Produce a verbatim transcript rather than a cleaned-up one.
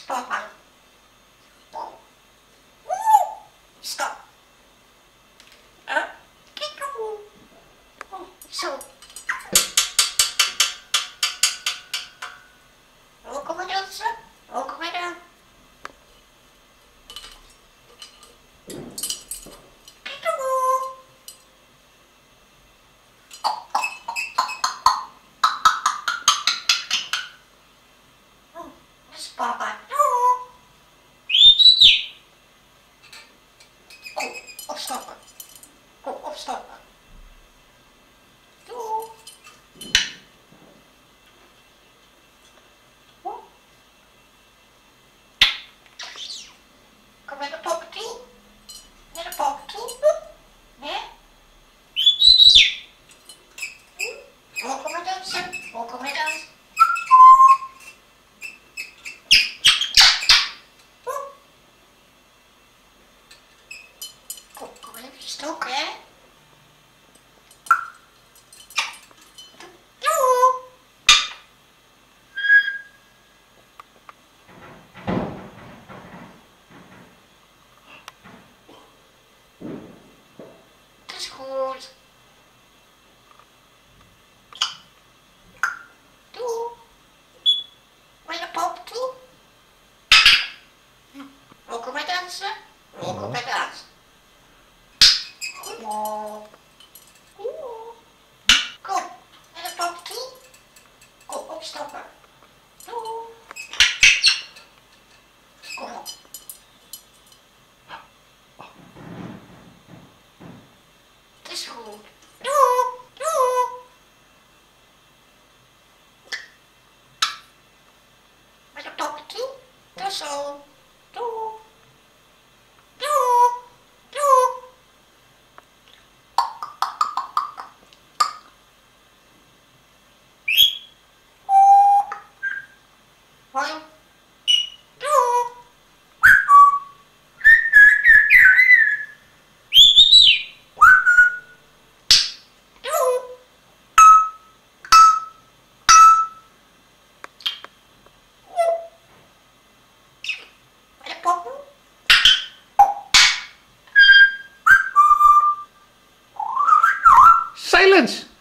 Stop. Stop. Uh, so. Oh, kom maar dan, sir. Oh, kom maar dan. Oh, dat is papa. Kom, opstappen. Kom, opstappen. Doe. Kom naar de papa toe. Naar de papa toe. Nee? Oh, kom maar dan, sir. Oh, kom maar dan. Kom, kom maar even stoken, hè? Doe. Dat is goed. Doe. Wil je pop toe? Ook kom maar dansen? Ook kom maar dansen. Oh. Kom, naar de pop toe. Kom, opstappen. Doe. Kom op. Het is goed. Doe, doe. Met de pop toe. Dat zo. Doe. Doe. Doe. Hoi. Doe. Doe. Met de poppen. Silence!